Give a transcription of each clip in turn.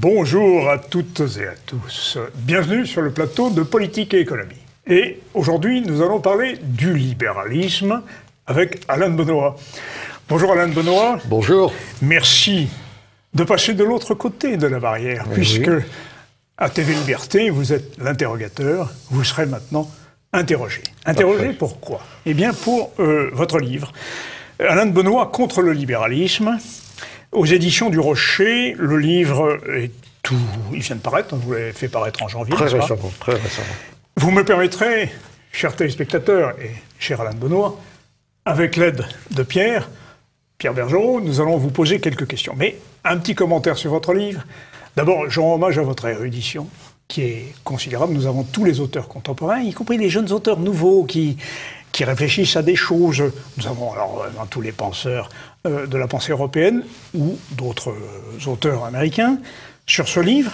Bonjour à toutes et à tous. Bienvenue sur le plateau de Politique et Économie. Et aujourd'hui, nous allons parler du libéralisme avec Alain Benoît. Bonjour Alain Benoît. Bonjour. Merci de passer de l'autre côté de la barrière, puisque à TV Liberté, vous êtes l'interrogateur, vous serez maintenant interrogé. Interrogé pourquoi? Eh bien pour votre livre, Alain Benoît contre le libéralisme, aux éditions du Rocher. Le livre est tout... Il vient de paraître, on vous l'avez fait paraître en janvier. Très récemment. Vous me permettrez, chers téléspectateurs et cher Alain Benoît, avec l'aide de Pierre Bergerot, nous allons vous poser quelques questions. Mais un petit commentaire sur votre livre. D'abord, je rends hommage à votre érudition, qui est considérable. Nous avons tous les auteurs contemporains, y compris les jeunes auteurs nouveaux qui réfléchissent à des choses. Nous avons alors tous les penseurs de la pensée européenne ou d'autres auteurs américains sur ce livre.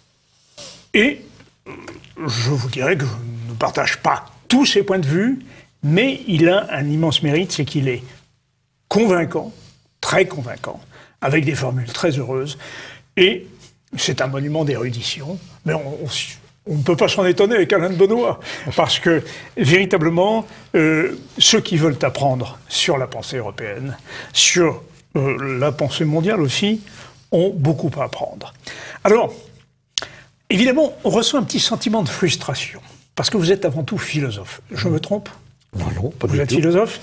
Et je vous dirais que je ne partage pas tous ces points de vue, mais il a un immense mérite, c'est qu'il est convaincant, très convaincant, avec des formules très heureuses, et c'est un monument d'érudition, mais on ne peut pas s'en étonner avec Alain Benoît, parce que, véritablement, ceux qui veulent apprendre sur la pensée européenne, sur la pensée mondiale aussi, ont beaucoup à apprendre. Alors, évidemment, on reçoit un petit sentiment de frustration, parce que vous êtes avant tout philosophe. Je me trompe? Non, pas du tout. Vous êtes philosophe.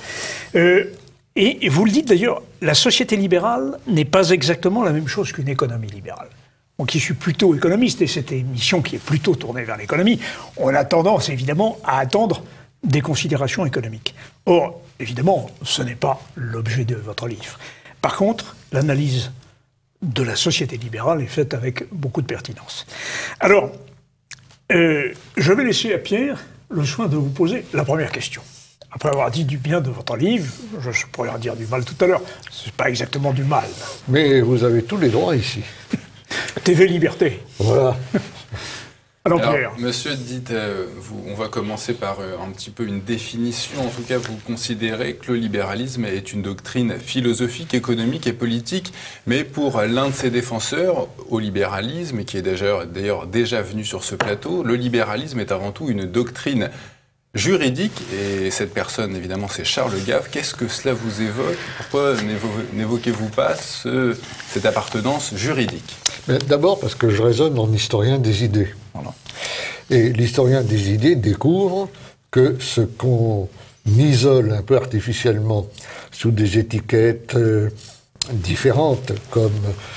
Et vous le dites d'ailleurs, la société libérale n'est pas exactement la même chose qu'une économie libérale. Donc, je suis plutôt économiste, et cette émission qui est plutôt tournée vers l'économie, on a tendance évidemment à attendre des considérations économiques. Or, évidemment, ce n'est pas l'objet de votre livre. Par contre, l'analyse de la société libérale est faite avec beaucoup de pertinence. Alors, je vais laisser à Pierre le soin de vous poser la première question. Après avoir dit du bien de votre livre, je pourrais en dire du mal tout à l'heure. C'est pas exactement du mal. Mais vous avez tous les droits ici. TV Liberté. Voilà. Alors Pierre. Monsieur, on va commencer par un petit peu une définition. En tout cas, vous considérez que le libéralisme est une doctrine philosophique, économique et politique, mais pour l'un de ses défenseurs au libéralisme, et qui est d'ailleurs déjà venu sur ce plateau, le libéralisme est avant tout une doctrine juridique, et cette personne, évidemment, c'est Charles Gave. Qu'est-ce que cela vous évoque? Pourquoi n'évoquez-vous pas cette appartenance juridique? D'abord parce que je raisonne en historien des idées. Voilà. Et l'historien des idées découvre que ce qu'on isole un peu artificiellement sous des étiquettes différentes, comme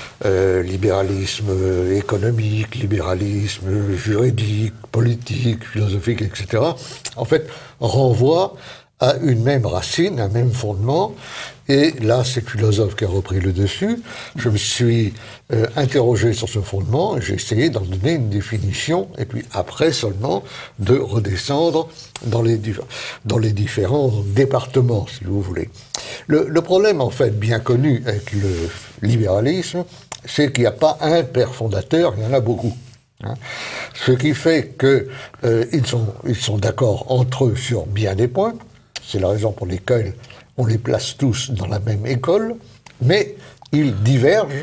libéralisme économique, libéralisme juridique, politique, philosophique, etc., en fait, renvoie à une même racine, un même fondement. Et là, c'est le philosophe qui a repris le dessus. Je me suis interrogé sur ce fondement, j'ai essayé d'en donner une définition, et puis après seulement de redescendre dans les différents départements, si vous voulez. Le problème, en fait, bien connu avec le libéralisme, c'est qu'il n'y a pas un père fondateur, il y en a beaucoup. Ce qui fait qu'ils sont d'accord entre eux sur bien des points. C'est la raison pour laquelle on les place tous dans la même école, mais ils divergent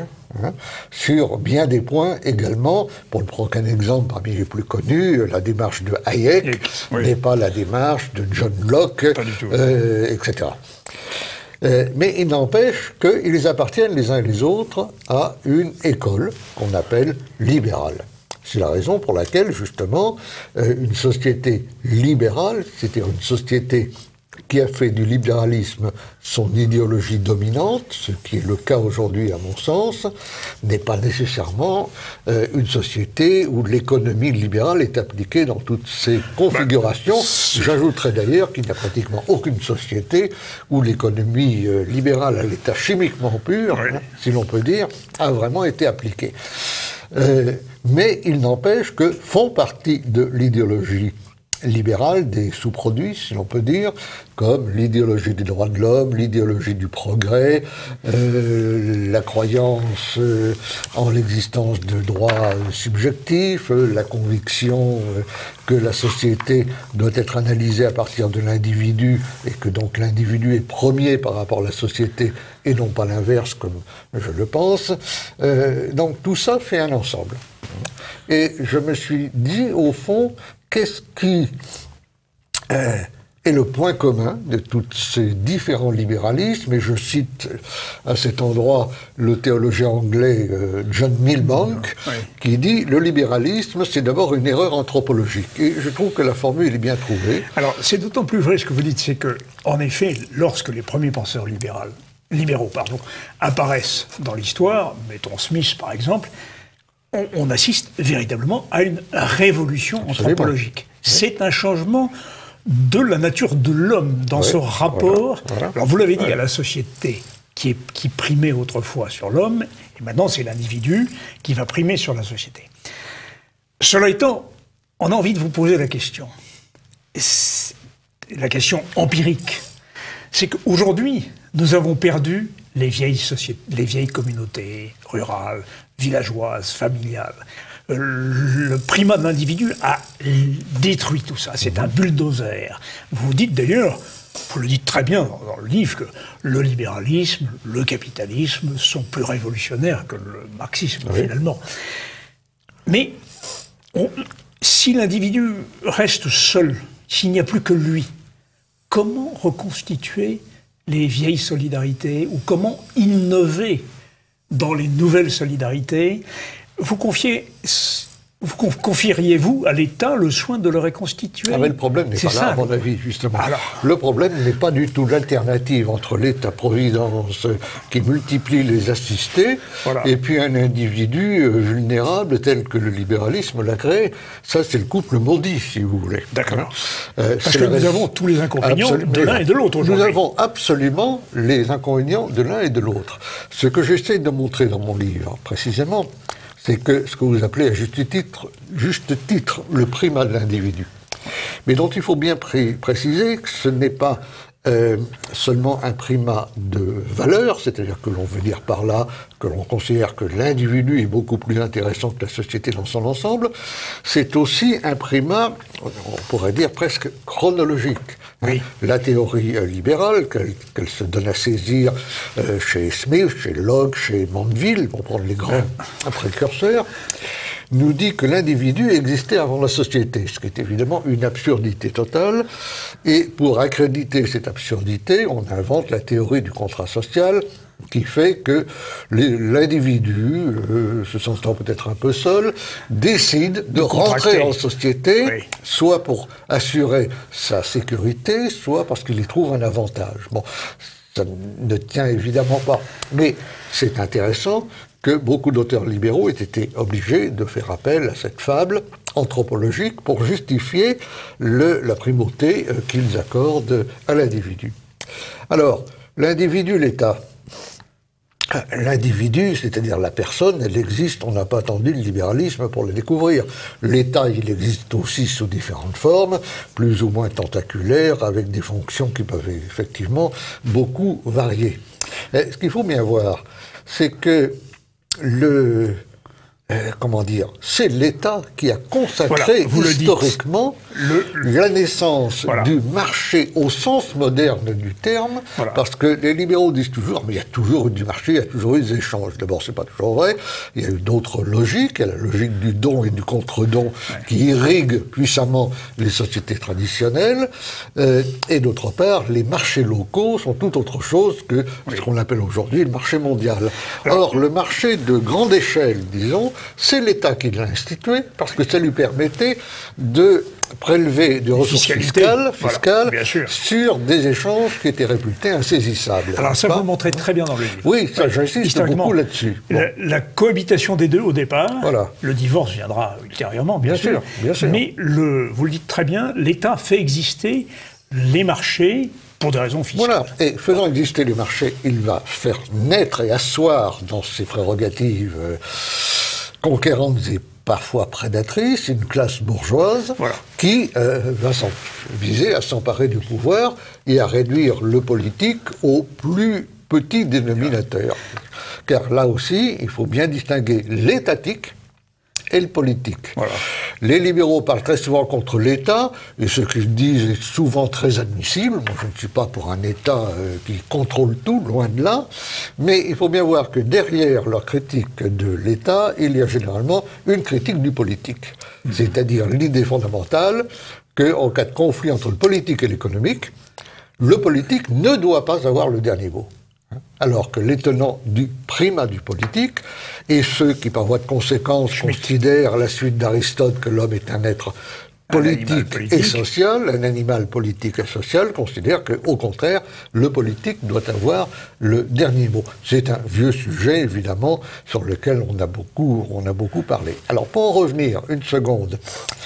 sur bien des points également. Pour ne prendre qu'un exemple parmi les plus connus, la démarche de Hayek n'est pas la démarche de John Locke, etc. Mais il n'empêche qu'ils appartiennent les uns et les autres à une école qu'on appelle libérale. C'est la raison pour laquelle, justement, une société libérale, c'est-à-dire une société qui a fait du libéralisme son idéologie dominante, ce qui est le cas aujourd'hui à mon sens, n'est pas nécessairement une société où l'économie libérale est appliquée dans toutes ses configurations. J'ajouterais d'ailleurs qu'il n'y a pratiquement aucune société où l'économie libérale à l'état chimiquement pur, si l'on peut dire, a vraiment été appliquée. Mais il n'empêche que font partie de l'idéologie libérales, des sous-produits, si l'on peut dire, comme l'idéologie des droits de l'homme, l'idéologie du progrès, la croyance en l'existence de droits subjectifs, la conviction que la société doit être analysée à partir de l'individu et que donc l'individu est premier par rapport à la société et non pas l'inverse comme je le pense. Donc tout ça fait un ensemble. Et je me suis dit, au fond, qu'est-ce qui est le point commun de tous ces différents libéralismes? Et je cite à cet endroit le théologien anglais John Milbank, qui dit « Le libéralisme, c'est d'abord une erreur anthropologique ». Et je trouve que la formule est bien trouvée. Alors, c'est d'autant plus vrai ce que vous dites, c'est que, en effet, lorsque les premiers penseurs libéraux apparaissent dans l'histoire, mettons Smith par exemple, on assiste véritablement à une révolution anthropologique. C'est un changement de la nature de l'homme dans ce rapport. Voilà. Alors vous l'avez dit, à la société qui primait autrefois sur l'homme, et maintenant c'est l'individu qui va primer sur la société. Cela étant, on a envie de vous poser la question empirique. C'est qu'aujourd'hui, nous avons perdu les vieilles communautés rurales, villageoises, familiales. Le primat de l'individu a détruit tout ça. C'est un bulldozer. Vous dites d'ailleurs, vous le dites très bien dans le livre, que le libéralisme, le capitalisme sont plus révolutionnaires que le marxisme, finalement. Mais si l'individu reste seul, s'il n'y a plus que lui, comment reconstituer les vieilles solidarités ou comment innover dans les nouvelles solidarités? Vous confieriez-vous à l'État le soin de le reconstituer? Ah mais le problème n'est pas là, à mon avis, justement. Alors, le problème n'est pas du tout l'alternative entre l'État-providence qui multiplie les assistés et puis un individu vulnérable tel que le libéralisme l'a créé. Ça, c'est le couple maudit, si vous voulez. D'accord. Parce que nous avons tous les inconvénients de l'un et de l'autre aujourd'hui. Nous avons absolument les inconvénients de l'un et de l'autre. Ce que j'essaie de montrer dans mon livre, précisément, c'est que ce que vous appelez à juste titre le primat de l'individu. Mais dont il faut bien préciser que ce n'est pas seulement un primat de valeur, c'est-à-dire que l'on veut dire par là que l'on considère que l'individu est beaucoup plus intéressant que la société dans son ensemble, c'est aussi un primat, on pourrait dire presque chronologique. Oui. La théorie libérale, qu'elle se donne à saisir chez Smith, chez Locke, chez Mandeville, pour prendre les grands précurseurs, nous dit que l'individu existait avant la société, ce qui est évidemment une absurdité totale. Et pour accréditer cette absurdité, on invente la théorie du contrat social, qui fait que l'individu, se sentant peut-être un peu seul, décide de rentrer en société, soit pour assurer sa sécurité, soit parce qu'il y trouve un avantage. Bon, ça ne tient évidemment pas, mais c'est intéressant que beaucoup d'auteurs libéraux aient été obligés de faire appel à cette fable anthropologique pour justifier la primauté qu'ils accordent à l'individu. Alors, l'individu, l'État. L'individu, c'est-à-dire la personne, elle existe, on n'a pas attendu le libéralisme pour le découvrir. L'État, il existe aussi sous différentes formes, plus ou moins tentaculaires, avec des fonctions qui peuvent effectivement beaucoup varier. Et ce qu'il faut bien voir, c'est que c'est l'État qui a consacré historiquement la naissance du marché au sens moderne du terme, parce que les libéraux disent toujours, mais il y a toujours eu du marché, il y a toujours eu des échanges. D'abord, c'est pas toujours vrai, il y a eu d'autres logiques, il y a la logique du don et du contre-don qui irrigue puissamment les sociétés traditionnelles, et d'autre part, les marchés locaux sont tout autre chose que ce qu'on appelle aujourd'hui le marché mondial. Or, le marché de grande échelle, disons, c'est l'État qui l'a institué, parce que ça lui permettait de prélever des ressources fiscales sur des échanges qui étaient réputés insaisissables. Alors ça, vous le montrez très bien dans le livre. Oui, ça, j'insiste beaucoup là-dessus. La cohabitation des deux au départ, le divorce viendra ultérieurement, bien sûr. Mais vous le dites très bien, l'État fait exister les marchés pour des raisons fiscales. Voilà, et faisant exister les marchés, il va faire naître et asseoir dans ses prérogatives conquérantes et parfois prédatrice, une classe bourgeoise qui va viser à s'emparer du pouvoir et à réduire le politique au plus petit dénominateur. Car là aussi, il faut bien distinguer l'étatique et le politique. Voilà. Les libéraux parlent très souvent contre l'État, et ce qu'ils disent est souvent très admissible. Moi, je ne suis pas pour un État qui contrôle tout, loin de là, mais il faut bien voir que derrière leur critique de l'État, il y a généralement une critique du politique. C'est-à-dire l'idée fondamentale qu'en cas de conflit entre le politique et l'économique, le politique ne doit pas avoir le dernier mot. Alors que les tenants du primat du politique, et ceux qui, par voie de conséquence, considèrent à la suite d'Aristote que l'homme est un être politique et social, un animal politique et social, considèrent qu'au contraire, le politique doit avoir le dernier mot. C'est un vieux sujet, évidemment, sur lequel on a beaucoup parlé. Alors, pour en revenir une seconde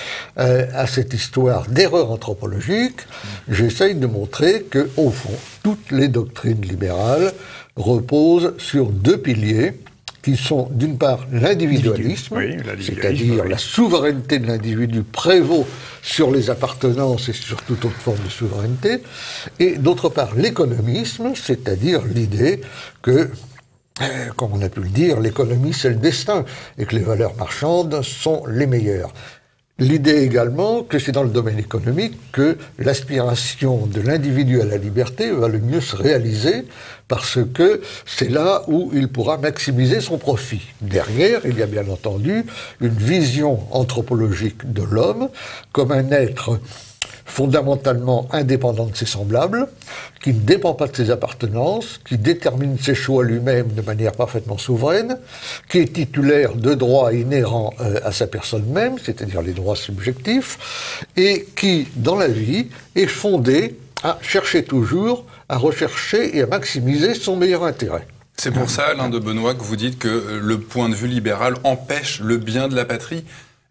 à cette histoire d'erreur anthropologique, j'essaye de montrer que, au fond, toutes les doctrines libérales reposent sur deux piliers qui sont d'une part l'individualisme, c'est-à-dire la souveraineté de l'individu prévaut sur les appartenances et sur toute autre forme de souveraineté, et d'autre part l'économisme, c'est-à-dire l'idée que, comme on a pu le dire, l'économie c'est le destin, et que les valeurs marchandes sont les meilleures. L'idée également que c'est dans le domaine économique que l'aspiration de l'individu à la liberté va le mieux se réaliser parce que c'est là où il pourra maximiser son profit. Derrière, il y a bien entendu une vision anthropologique de l'homme comme un être fondamentalement indépendant de ses semblables, qui ne dépend pas de ses appartenances, qui détermine ses choix lui-même de manière parfaitement souveraine, qui est titulaire de droits inhérents à sa personne même, c'est-à-dire les droits subjectifs, et qui, dans la vie, est fondé à chercher toujours, à rechercher et à maximiser son meilleur intérêt. C'est pour ça, Alain de Benoist, que vous dites que le point de vue libéral empêche le bien de la patrie.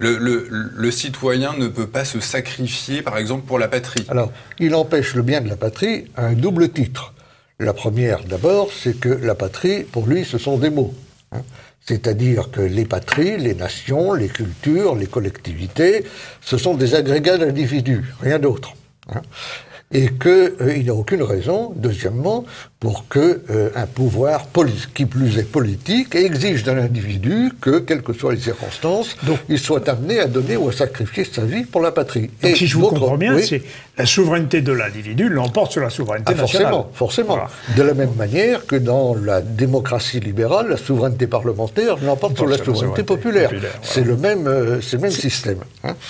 Le citoyen ne peut pas se sacrifier, par exemple, pour la patrie. Alors, il empêche le bien de la patrie à un double titre. La première, d'abord, c'est que la patrie, pour lui, ce sont des mots. C'est-à-dire que les patries, les nations, les cultures, les collectivités, ce sont des agrégats d'individus, rien d'autre. Et qu'il n'y a aucune raison, deuxièmement, pour qu'un pouvoir, qui plus est politique, exige d'un individu que, quelles que soient les circonstances, il soit amené à donner ou à sacrifier sa vie pour la patrie. Donc, si je vous comprends bien, c'est la souveraineté de l'individu l'emporte sur la souveraineté nationale. Forcément. Voilà. De la même manière que dans la démocratie libérale, la souveraineté parlementaire l'emporte sur la souveraineté populaire. Voilà. C'est le même système.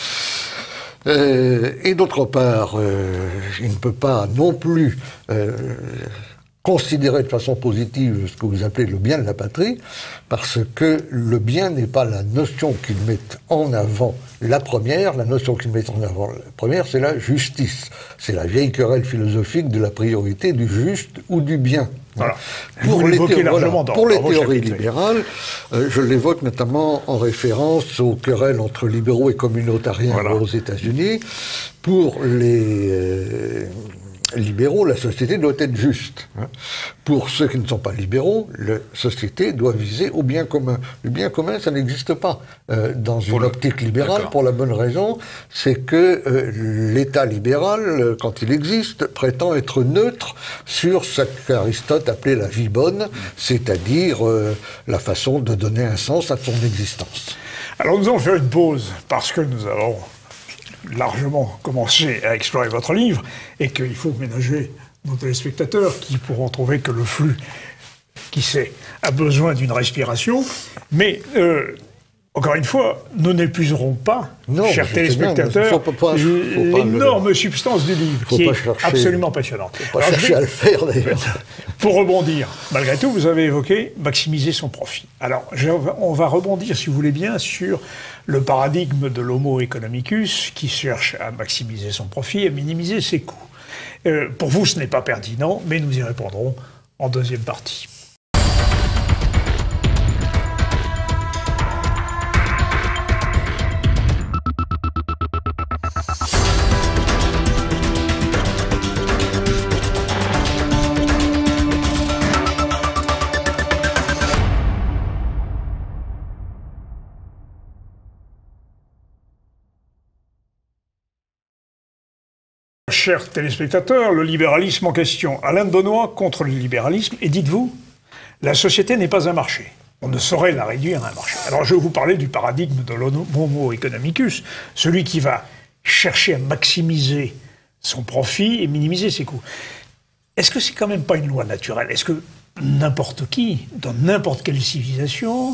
Et d'autre part, il ne peut pas non plus considérer de façon positive ce que vous appelez le bien de la patrie, parce que le bien n'est pas la notion qu'il met en avant la première. La notion qu'il met en avant la première, c'est la justice. C'est la vieille querelle philosophique de la priorité du juste ou du bien. Voilà. Pour les théories libérales, je l'évoque notamment en référence aux querelles entre libéraux et communautariens aux États-Unis. Pour les libéraux, la société doit être juste. Pour ceux qui ne sont pas libéraux, la société doit viser au bien commun. Le bien commun, ça n'existe pas dans une optique libérale, pour la bonne raison, c'est que l'État libéral, quand il existe, prétend être neutre sur ce qu'Aristote appelait la vie bonne, c'est-à-dire la façon de donner un sens à son existence. Alors nous allons faire une pause, parce que nous avons largement commencé à explorer votre livre et qu'il faut ménager nos téléspectateurs qui pourront trouver que le flux, qui sait, a besoin d'une respiration. Mais, encore une fois, nous n'épuiserons pas, chers téléspectateurs, l'énorme substance du livre, qui est absolument passionnante. Il ne faut pas chercher à le faire, d'ailleurs. Pour rebondir, malgré tout, vous avez évoqué maximiser son profit. Alors, on va rebondir, si vous voulez bien, sur le paradigme de l'homo economicus, qui cherche à maximiser son profit et minimiser ses coûts. Pour vous, ce n'est pas pertinent, mais nous y répondrons en deuxième partie. Chers téléspectateurs, le libéralisme en question. Alain de Benoît contre le libéralisme. Et dites-vous, la société n'est pas un marché. On ne saurait la réduire à un marché. Alors je vais vous parler du paradigme de l'homo economicus, celui qui va chercher à maximiser son profit et minimiser ses coûts. Est-ce que c'est quand même pas une loi naturelle? Est-ce que n'importe qui, dans n'importe quelle civilisation,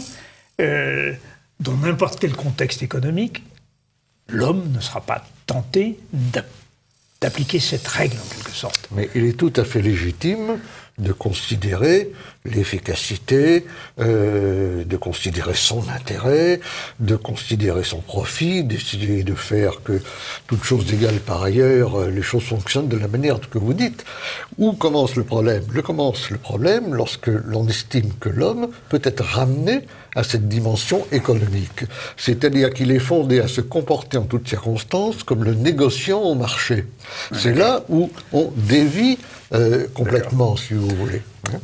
dans n'importe quel contexte économique, l'homme ne sera pas tenté d'appliquer cette règle en quelque sorte? Mais il est tout à fait légitime de considérer l'efficacité, de considérer son intérêt, de considérer son profit, d'essayer de faire que, toutes choses égales par ailleurs, les choses fonctionnent de la manière que vous dites. Où commence le problème? Commence le problème lorsque l'on estime que l'homme peut être ramené à cette dimension économique. C'est-à-dire qu'il est fondé à se comporter en toutes circonstances comme le négociant au marché. C'est là où on dévie complètement, si vous voulez.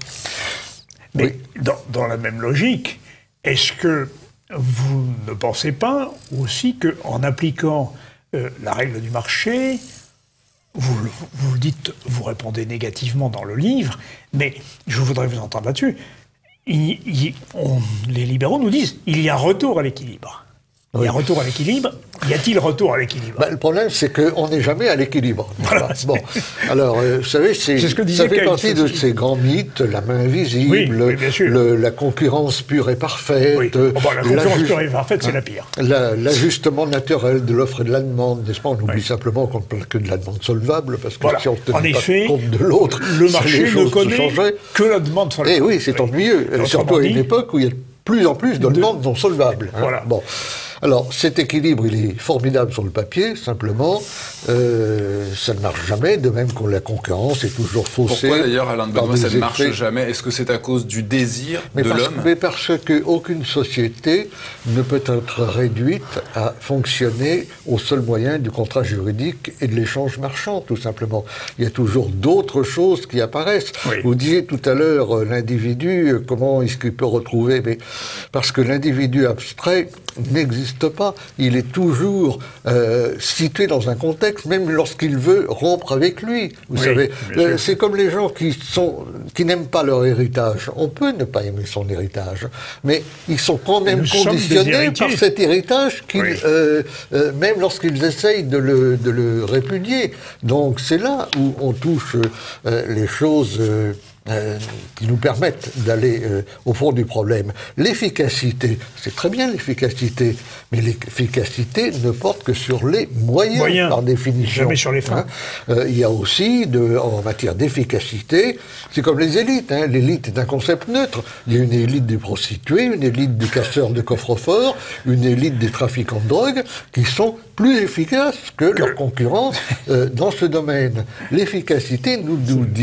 Mais dans la même logique, est-ce que vous ne pensez pas aussi qu'en appliquant la règle du marché, vous le dites, vous répondez négativement dans le livre, mais je voudrais vous entendre là-dessus, les libéraux nous disent il y a retour à l'équilibre. Il y a retour à l'équilibre. Y a-t-il retour à l'équilibre? Le problème, c'est qu'on n'est jamais à l'équilibre. Voilà. Bon. Alors, vous savez, ça fait partie de ces grands mythes, la main invisible, la concurrence pure et parfaite. Oui. La concurrence pure et parfaite, c'est la pire. L'ajustement naturel de l'offre et de la demande, n'est-ce pas? On oublie simplement qu'on ne parle que de la demande solvable, parce que si on ne tenait pas compte de l'autre, le marché ne connaît que la demande solvable. Eh oui, c'est ennuyeux. Surtout à une époque où il y a de plus en plus de demandes non solvables. Voilà. Bon. Alors, cet équilibre, il est formidable sur le papier, simplement, ça ne marche jamais, de même que la concurrence est toujours faussée. Pourquoi d'ailleurs, Alain de Benoît, ça ne marche jamais? Est-ce que c'est à cause du désir de l'homme? Mais parce qu'aucune société ne peut être réduite à fonctionner au seul moyen du contrat juridique et de l'échange marchand, tout simplement. Il y a toujours d'autres choses qui apparaissent. Oui. Vous disiez tout à l'heure, l'individu, comment est-ce qu'il peut retrouver? Mais parce que l'individu abstrait n'existe pas. Il est toujours situé dans un contexte, même lorsqu'il veut rompre avec lui. Vous savez, c'est comme les gens qui n'aiment pas leur héritage. On peut ne pas aimer son héritage, mais ils sont quand même conditionnés par cet héritage, même lorsqu'ils essayent de le répudier. Donc c'est là où on touche les choses qui nous permettent d'aller au fond du problème. L'efficacité, c'est très bien l'efficacité, mais l'efficacité ne porte que sur les moyens par définition. Jamais sur les fins. Il y a aussi, en matière d'efficacité, c'est comme les élites. L'élite est un concept neutre. Il y a une élite des prostituées, une élite des casseurs de coffres-forts, une élite des trafiquants de drogue, qui sont plus efficaces que leurs concurrents dans ce domaine. L'efficacité nous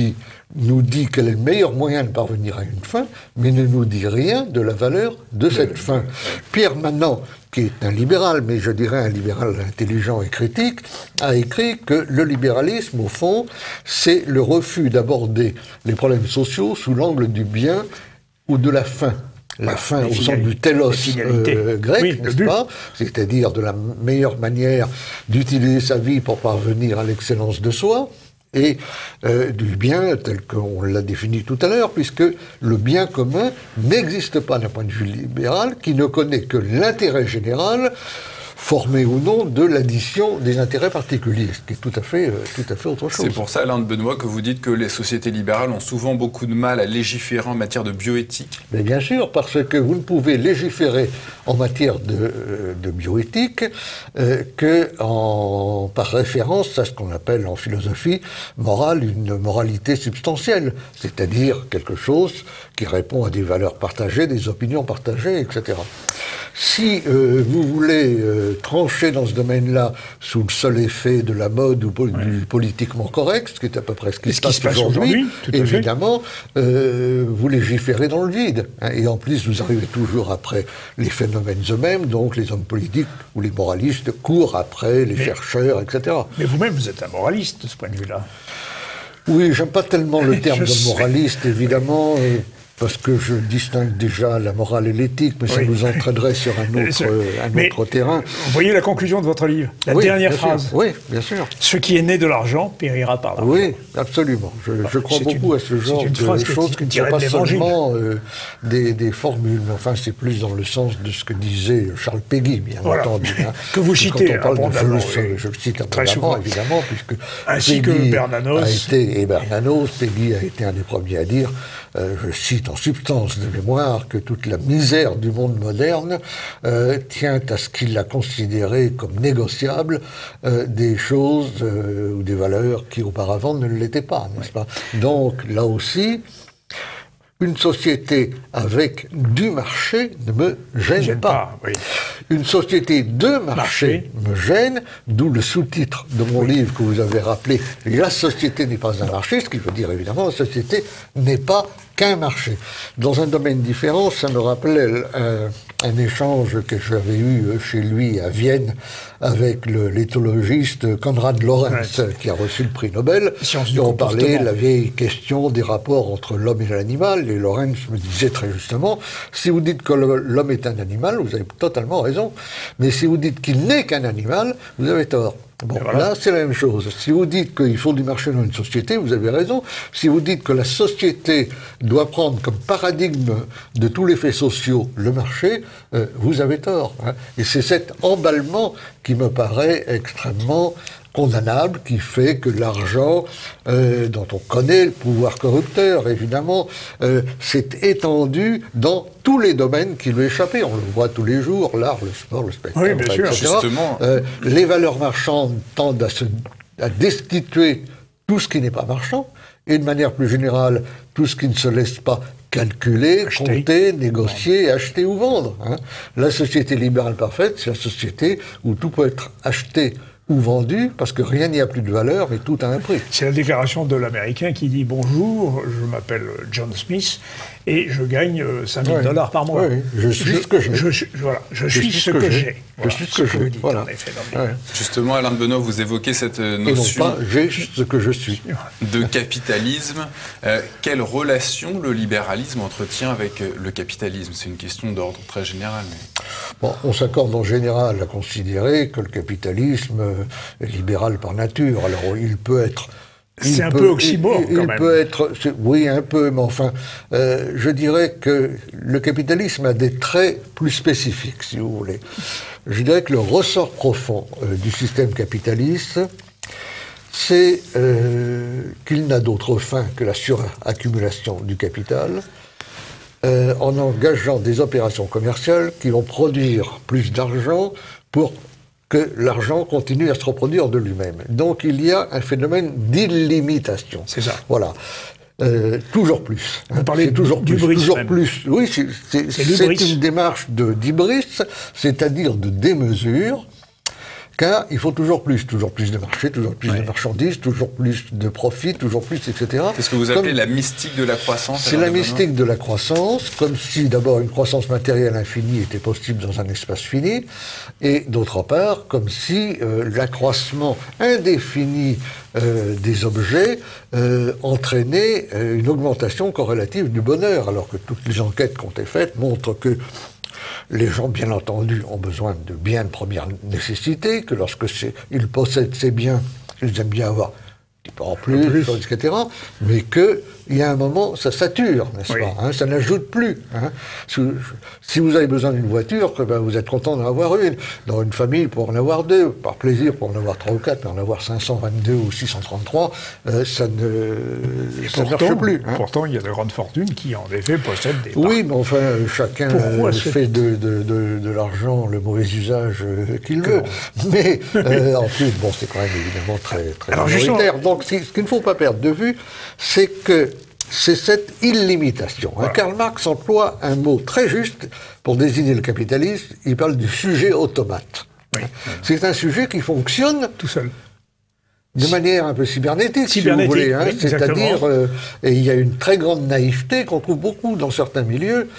dit quel est le meilleur moyen de parvenir à une fin, mais ne nous dit rien de la valeur de cette fin. Pierre Manant, qui est un libéral, mais je dirais un libéral intelligent et critique, a écrit que le libéralisme, au fond, c'est le refus d'aborder les problèmes sociaux sous l'angle du bien ou de la fin. La fin au sens du télos grec, n'est-ce pas? C'est-à-dire de la meilleure manière d'utiliser sa vie pour parvenir à l'excellence de soi. Et du bien tel qu'on l'a défini tout à l'heure, puisque le bien commun n'existe pas d'un point de vue libéral, qui ne connaît que l'intérêt général, formé ou non de l'addition des intérêts particuliers, ce qui est tout à fait autre chose. C'est pour ça, Alain de Benoît, que vous dites que les sociétés libérales ont souvent beaucoup de mal à légiférer en matière de bioéthique. Mais bien sûr, parce que vous ne pouvez légiférer en matière de bioéthique par référence à ce qu'on appelle en philosophie morale une moralité substantielle, c'est-à-dire quelque chose qui répond à des valeurs partagées, des opinions partagées, etc. Si vous voulez trancher dans ce domaine-là sous le seul effet de la mode ou du politiquement correct, ce qui est à peu près ce qui se passe aujourd'hui, évidemment, vous légiférez dans le vide. Et en plus, vous arrivez toujours après les phénomènes eux-mêmes, donc les hommes politiques ou les moralistes courent après les chercheurs, etc. Mais vous-même, vous êtes un moraliste de ce point de vue-là. Oui, j'aime pas tellement le terme de moraliste, évidemment. parce que je distingue déjà la morale et l'éthique, mais ça nous entraînerait sur un autre terrain. Vous voyez la conclusion de votre livre, la dernière phrase. Oui, bien sûr. Ce qui est né de l'argent périra par l'argent. Oui, absolument. Je crois beaucoup à ce genre de choses qui ne sont pas seulement des formules, mais enfin c'est plus dans le sens de ce que disait Charles Péguy, bien entendu. Hein. Que vous citez abondamment. Je le cite abondamment, évidemment, puisque ainsi Péguy que Bernanos. et Bernanos, Péguy a été un des premiers à dire, je cite en substance de mémoire, que toute la misère du monde moderne tient à ce qu'il a considéré comme négociable des choses ou des valeurs qui auparavant ne l'étaient pas, n'est-ce pas? Donc là aussi, une société avec du marché ne me gêne pas. Oui. Une société de marché me gêne, d'où le sous-titre de mon livre que vous avez rappelé, « La société n'est pas un marché », ce qui veut dire évidemment la société n'est pas qu'un marché. Dans un domaine différent, ça me rappelait un échange que j'avais eu chez lui à Vienne avec l'éthologiste Konrad Lorenz, qui a reçu le prix Nobel. Et on parlait de la vieille question des rapports entre l'homme et l'animal, et Lorenz me disait très justement, si vous dites que l'homme est un animal, vous avez totalement raison, mais si vous dites qu'il n'est qu'un animal, vous avez tort. Bon, là, c'est la même chose. Si vous dites qu'il faut du marché dans une société, vous avez raison. Si vous dites que la société doit prendre comme paradigme de tous les faits sociaux le marché, vous avez tort. Hein. Et c'est cet emballement qui me paraît extrêmement condamnable, qui fait que l'argent, dont on connaît le pouvoir corrupteur, évidemment, s'est étendu dans tous les domaines qui lui échappaient. On le voit tous les jours, l'art, le sport, le spectacle, oui, bien sûr, etc. Justement. Les valeurs marchandes tendent à destituer tout ce qui n'est pas marchand, et de manière plus générale, tout ce qui ne se laisse pas calculer, compter, négocier, acheter ou vendre. Hein. La société libérale parfaite, c'est la société où tout peut être acheté ou vendu, parce que rien n'y a plus de valeur, mais tout a un prix. C'est la déclaration de l'Américain qui dit « Bonjour, je m'appelle John Smith et je gagne $5 000 par mois. » Oui, je suis ce que j'ai. Je suis ce que j'ai. Je suis ce que j'ai. Voilà. Justement, Alain de Benoît, vous évoquez cette notion et non pas, j'ai ce que je suis. De capitalisme. Quelle relation le libéralisme entretient avec le capitalisme? C'est une question d'ordre très général. Mais... Bon, on s'accorde en général à considérer que le capitalisme est libéral par nature. Alors, il peut être... C'est un peu oxymore, quand même. Il peut être... Oui, un peu, mais enfin, je dirais que le capitalisme a des traits plus spécifiques, si vous voulez. Je dirais que le ressort profond du système capitaliste, c'est qu'il n'a d'autre fin que la suraccumulation du capital, en engageant des opérations commerciales qui vont produire plus d'argent pour que l'argent continue à se reproduire de lui-même. Donc il y a un phénomène d'illimitation. C'est ça. Voilà. Toujours plus. Vous parlez toujours plus. Toujours même. plus. Oui, c'est une démarche d'hybris, c'est-à-dire de démesure. Car il faut toujours plus de marché, toujours plus de marchandises, toujours plus de profits, toujours plus, etc. C'est ce que vous appelez la mystique de la croissance. C'est la mystique de la croissance, comme si d'abord une croissance matérielle infinie était possible dans un espace fini, et d'autre part, comme si l'accroissement indéfini des objets entraînait une augmentation corrélative du bonheur, alors que toutes les enquêtes qui ont été faites montrent que les gens, bien entendu, ont besoin de biens de première nécessité, que lorsque ils possèdent ces biens, ils aiment bien avoir un petit peu en plus, etc., mais qu'il y a un moment, ça sature, n'est-ce pas, hein, ça n'ajoute plus. Hein. Si vous avez besoin d'une voiture, ben vous êtes content d'en avoir une. Dans une famille, pour en avoir deux, par plaisir, pour en avoir 3 ou 4, mais en avoir 522 ou 633, ça ne marche plus. Hein. Pourtant, il y a de grandes fortunes qui, en effet, possèdent des... Oui, mais enfin, chacun fait de l'argent le mauvais usage qu'il veut. Mais, en plus, bon, c'est quand même évidemment très majoritaire. Donc, ce qu'il ne faut pas perdre de vue, c'est que c'est cette illimitation. Voilà. Karl Marx emploie un mot très juste pour désigner le capitalisme. Il parle du sujet automate. Oui. C'est un sujet qui fonctionne tout seul. de manière un peu cybernétique, si vous voulez. Hein, oui, c'est-à-dire, et il y a une très grande naïveté qu'on trouve beaucoup dans certains milieux,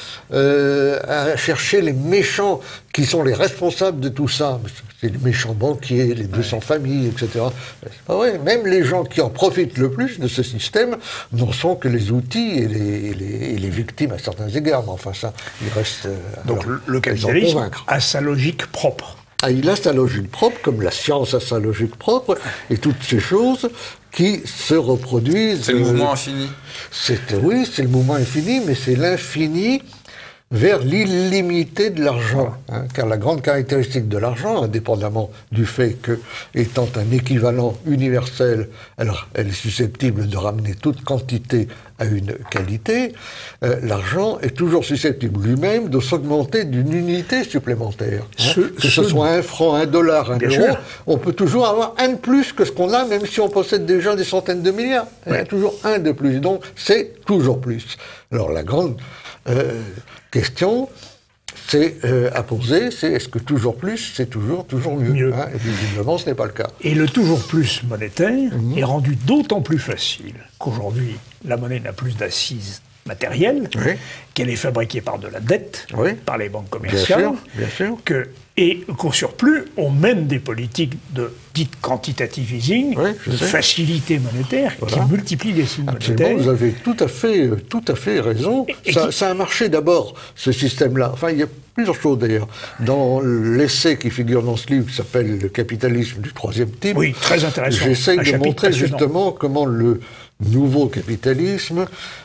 à chercher les méchants qui sont les responsables de tout ça. C'est les méchants banquiers, les 200 familles, etc. C'est pas vrai. Même les gens qui en profitent le plus de ce système n'en sont que les outils et les victimes à certains égards. Mais enfin, ça, il reste... Donc le capitalisme a sa logique propre. Ah, il a sa logique propre, comme la science a sa logique propre, et toutes ces choses qui se reproduisent. C'est le mouvement infini. Oui, c'est le mouvement infini, mais c'est l'infini vers l'illimité de l'argent. Hein, car la grande caractéristique de l'argent, indépendamment du fait que, étant un équivalent universel, alors elle est susceptible de ramener toute quantité à une qualité, l'argent est toujours susceptible lui-même de s'augmenter d'une unité supplémentaire. Hein, que ce soit 1 franc, 1 dollar, 1 euro, on peut toujours avoir un de plus que ce qu'on a, même si on possède déjà des centaines de milliards. Il y a toujours un de plus, donc c'est toujours plus. Alors la grande question, c'est à poser, c'est est-ce que toujours plus, c'est toujours mieux. Hein, et visiblement, ce n'est pas le cas. Et le toujours plus monétaire est rendu d'autant plus facile qu'aujourd'hui, la monnaie n'a plus d'assises matérielles, qu'elle est fabriquée par de la dette, par les banques commerciales, bien sûr. Et qu'au surplus, on mène des politiques de dite quantitative easing, de facilité monétaire, qui multiplient les signes monétaires. Vous avez tout à fait raison. Ça a marché d'abord, ce système-là. Enfin, il y a plusieurs choses d'ailleurs. Dans l'essai qui figure dans ce livre, qui s'appelle « Le capitalisme du troisième type », oui, très intéressant. J'essaye de montrer justement comment le nouveau capitalisme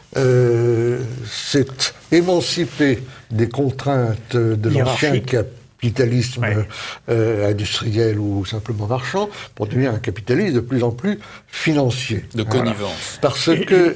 s'est émancipé des contraintes de l'ancien capitalisme industriel ou simplement marchand pour devenir un capitalisme de plus en plus financier. De connivence. Parce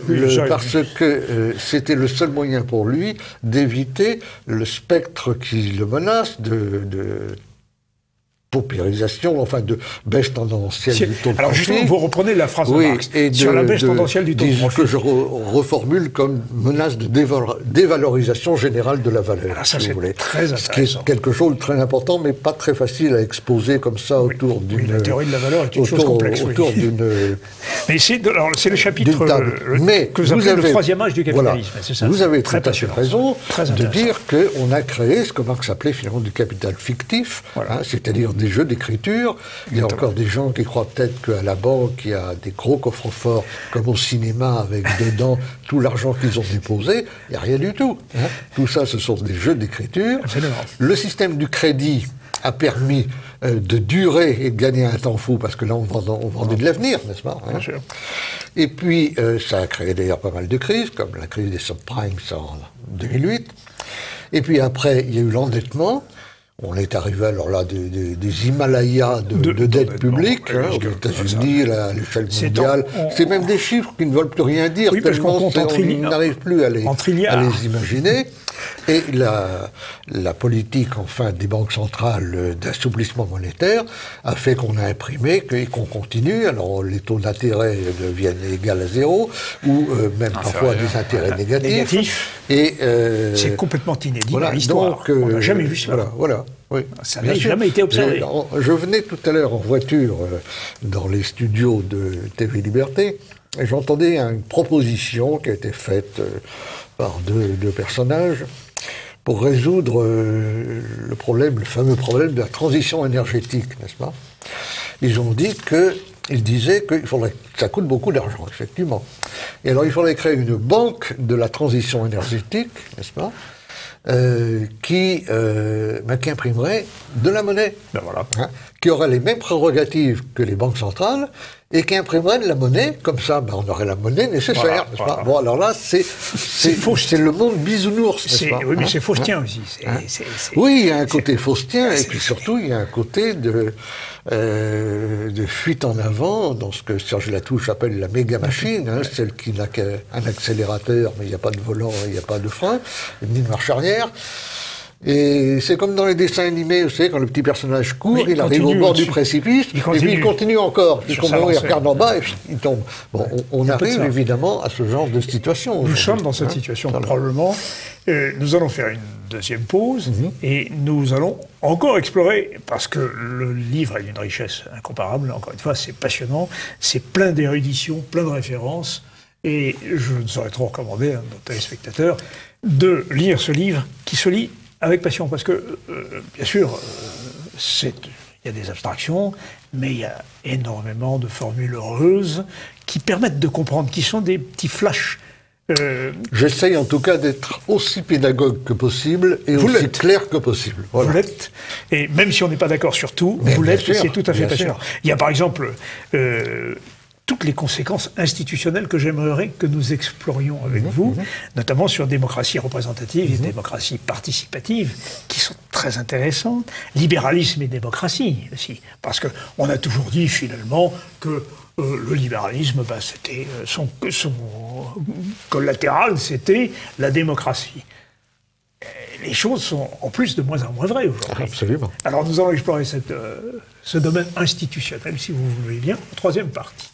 que c'était le seul moyen pour lui d'éviter le spectre qui le menace de paupérisation, enfin de baisse tendancielle du taux de profit. Alors justement, vous reprenez la phrase de Marx sur la baisse tendancielle du taux de profit. Que je reformule comme menace de dévalorisation générale de la valeur. Alors ça, c'est très intéressant. Ce qui est quelque chose de très important, mais pas très facile à exposer comme ça autour d'une... la théorie de la valeur est une chose complexe. Autour d'une... Mais c'est le chapitre que vous appelez le troisième âge du capitalisme. Voilà, ça, vous avez tout à fait raison de dire qu'on a créé ce que Marx appelait finalement du capital fictif, c'est-à-dire des jeux d'écriture. Il y a encore des gens qui croient peut-être qu'à la banque, il y a des gros coffres-forts, comme au cinéma, avec dedans tout l'argent qu'ils ont déposé. Il n'y a rien du tout. Hein. Tout ça, ce sont des jeux d'écriture. Le système du crédit a permis de durer et de gagner un temps fou, parce que là, on vendait de l'avenir, n'est-ce pas, hein. Et puis, ça a créé d'ailleurs pas mal de crises, comme la crise des subprimes en 2008. Et puis après, il y a eu l'endettement. On est arrivé alors là des Himalayas de dette publique, aux États-Unis, à l'échelle mondiale. C'est même des chiffres qui ne veulent plus rien dire, tellement on n'arrive plus à les imaginer. Et la politique, enfin, des banques centrales d'assouplissement monétaire a fait qu'on a imprimé et qu'on continue. Alors, les taux d'intérêt deviennent égaux à zéro, ou même parfois des intérêts négatifs. C'est complètement inédit dans l'histoire. On n'a jamais vu cela. Voilà. Oui, ça n'a jamais été observé. Je venais tout à l'heure en voiture dans les studios de TV Liberté, et j'entendais une proposition qui a été faite par deux personnages pour résoudre le fameux problème de la transition énergétique, n'est-ce pas? Ils disaient que ça coûte beaucoup d'argent, effectivement. Et alors il faudrait créer une banque de la transition énergétique, n'est-ce pas, qui imprimerait de la monnaie, qui aurait les mêmes prérogatives que les banques centrales, et qui imprimerait de la monnaie, comme ça, on aurait la monnaie nécessaire, n'est-ce pas? Bon, alors là, c'est le monde bisounours, n'est-ce pas? Oui, mais c'est faustien aussi. Oui, il y a un côté faustien, et puis surtout, il y a un côté de fuite en avant, dans ce que Serge Latouche appelle la méga-machine, celle qui n'a qu'un accélérateur, mais il n'y a pas de volant, il n'y a pas de frein, ni de marche arrière. Et c'est comme dans les dessins animés, vous savez, quand le petit personnage court, il arrive au bord du précipice, et puis il continue encore. Il regarde en bas et il tombe. Bon, on arrive évidemment à ce genre de situation. Nous sommes dans cette situation, probablement. Nous allons faire une deuxième pause et nous allons encore explorer, parce que le livre est d'une richesse incomparable, encore une fois, c'est passionnant, c'est plein d'érudition, plein de références, et je ne saurais trop recommander à nos téléspectateurs de lire ce livre qui se lit avec passion, parce que, bien sûr, il y a des abstractions, mais il y a énormément de formules heureuses qui permettent de comprendre, qui sont des petits flashs. J'essaye en tout cas d'être aussi pédagogue que possible et aussi clair que possible. Voilà. Vous l'êtes, et même si on n'est pas d'accord sur tout, vous l'êtes, c'est tout à fait passionnant. Il y a par exemple toutes les conséquences institutionnelles que j'aimerais que nous explorions avec vous, notamment sur démocratie représentative et démocratie participative, qui sont très intéressantes. Libéralisme et démocratie aussi, parce qu'on a toujours dit finalement que le libéralisme, c'était son collatéral, c'était la démocratie. Les choses sont en plus de moins en moins vraies aujourd'hui. Absolument. Alors nous allons explorer ce domaine institutionnel, si vous voulez bien, en troisième partie.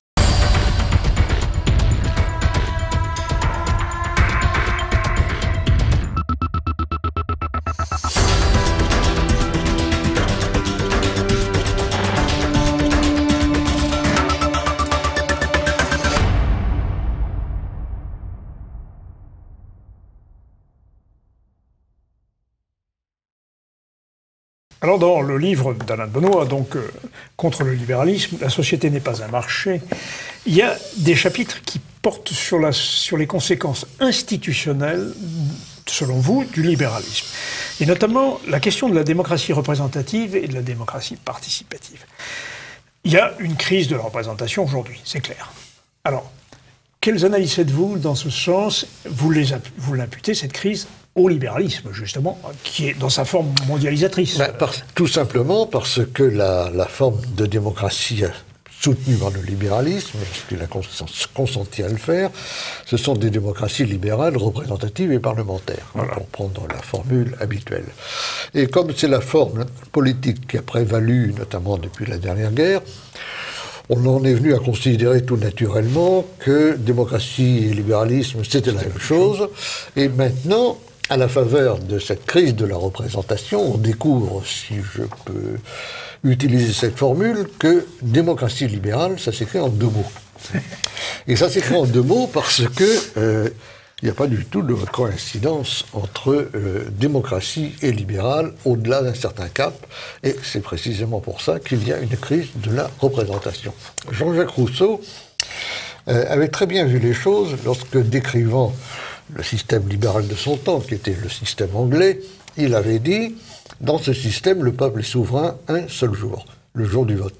Alors dans le livre d'Alain de Benoît, donc contre le libéralisme, la société n'est pas un marché, il y a des chapitres qui portent sur les conséquences institutionnelles, selon vous, du libéralisme. Et notamment la question de la démocratie représentative et de la démocratie participative. Il y a une crise de la représentation aujourd'hui, c'est clair. Alors, quelles analyses faites-vous dans ce sens? Vous l'imputez, cette crise, au libéralisme, justement, qui est dans sa forme mondialisatrice. Tout simplement parce que la forme de démocratie soutenue par le libéralisme, lorsqu'il a consenti à le faire, ce sont des démocraties libérales, représentatives et parlementaires, pour prendre la formule habituelle. Et comme c'est la forme politique qui a prévalu, notamment depuis la dernière guerre, on en est venu à considérer tout naturellement que démocratie et libéralisme, c'était la même chose. Et maintenant, à la faveur de cette crise de la représentation, on découvre, si je peux utiliser cette formule, que démocratie libérale, ça s'écrit en deux mots. Et ça s'écrit en deux mots parce que il n'y a pas du tout de coïncidence entre démocratie et libérale au-delà d'un certain cap, et c'est précisément pour ça qu'il y a une crise de la représentation. Jean-Jacques Rousseau avait très bien vu les choses lorsque, décrivant le système libéral de son temps, qui était le système anglais, il avait dit « Dans ce système, le peuple est souverain un seul jour, le jour du vote. »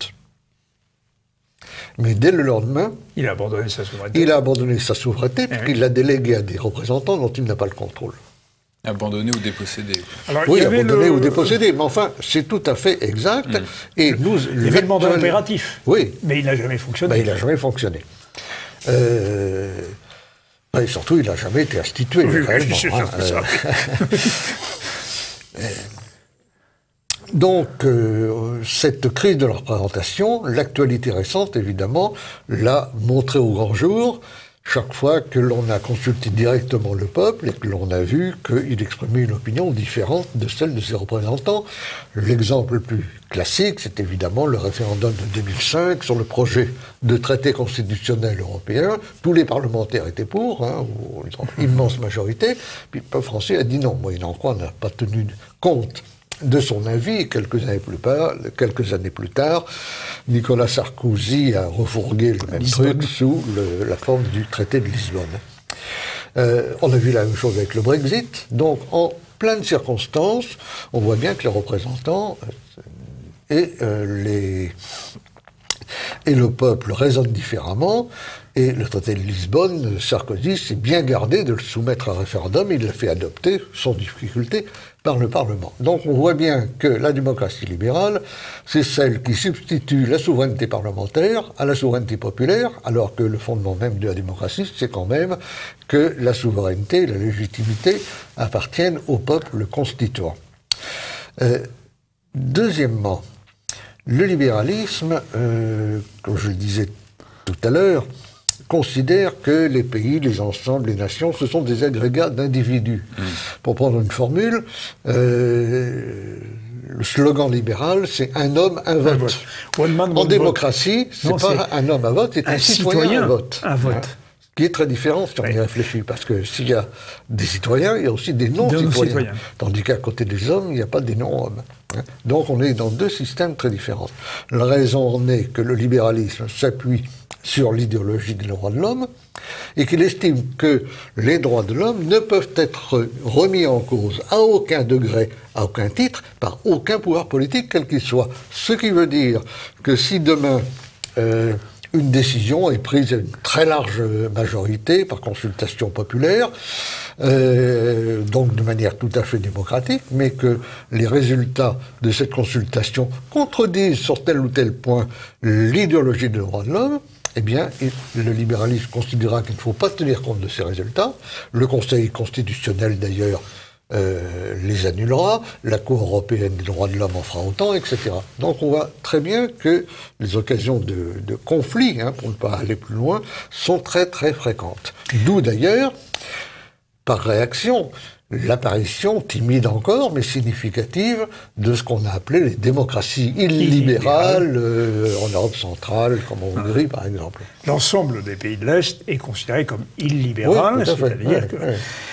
Mais dès le lendemain, il a abandonné sa souveraineté. Il a abandonné sa souveraineté puisqu'il l'a délégué à des représentants dont il n'a pas le contrôle. Abandonné ou dépossédé. Alors, oui, abandonné ou dépossédé, mais enfin, c'est tout à fait exact. Et nous, l'événement de l'impératif. Oui. Mais il n'a jamais fonctionné. Il n'a jamais fonctionné. Et surtout, il n'a jamais été institué, réellement. Donc, cette crise de la représentation, l'actualité récente, évidemment, l'a montré au grand jour, chaque fois que l'on a consulté directement le peuple et que l'on a vu qu'il exprimait une opinion différente de celle de ses représentants. L'exemple le plus classique, c'est évidemment le référendum de 2005 sur le projet de traité constitutionnel européen. Tous les parlementaires étaient pour, une immense majorité, puis le peuple français a dit non. Moyennant quoi, on n'a pas tenu compte de son avis. Quelques années plus tard, Nicolas Sarkozy a refourgué le même truc sous la forme du traité de Lisbonne. On a vu la même chose avec le Brexit. Donc, en plein de circonstances, on voit bien que les représentants et le peuple raisonnent différemment. Et le traité de Lisbonne, Sarkozy s'est bien gardé de le soumettre à référendum. Il l'a fait adopter, sans difficulté, par le Parlement. Donc on voit bien que la démocratie libérale, c'est celle qui substitue la souveraineté parlementaire à la souveraineté populaire, alors que le fondement même de la démocratie, c'est quand même que la souveraineté et la légitimité appartiennent au peuple constituant. Deuxièmement, le libéralisme, comme je le disais tout à l'heure, considère que les pays, les ensembles, les nations, ce sont des agrégats d'individus. Pour prendre une formule, le slogan libéral, c'est un homme, un vote. En démocratie, c'est pas un homme, un vote, c'est un citoyen, un vote. Un vote. Qui est très différent si on y réfléchit, parce que s'il y a des citoyens, il y a aussi des non-citoyens. Tandis qu'à côté des hommes, il n'y a pas des non-hommes. Donc on est dans deux systèmes très différents. La raison en est que le libéralisme s'appuie sur l'idéologie des droits de l'homme, et qu'il estime que les droits de l'homme ne peuvent être remis en cause à aucun degré, à aucun titre, par aucun pouvoir politique, quel qu'il soit. Ce qui veut dire que si demain une décision est prise à une très large majorité, par consultation populaire, donc de manière tout à fait démocratique, mais que les résultats de cette consultation contredisent sur tel ou tel point l'idéologie des droits de l'homme, eh bien, le libéralisme considérera qu'il ne faut pas tenir compte de ces résultats. Le Conseil constitutionnel, d'ailleurs, les annulera, la Cour européenne des droits de l'homme en fera autant, etc. Donc on voit très bien que les occasions de conflit, pour ne pas aller plus loin, sont très très fréquentes. D'où d'ailleurs, par réaction, l'apparition, timide encore, mais significative, de ce qu'on a appelé les démocraties illibérales en Europe centrale, comme en Hongrie par exemple. L'ensemble des pays de l'Est est considéré comme illibéral, oui, c'est-à-dire que...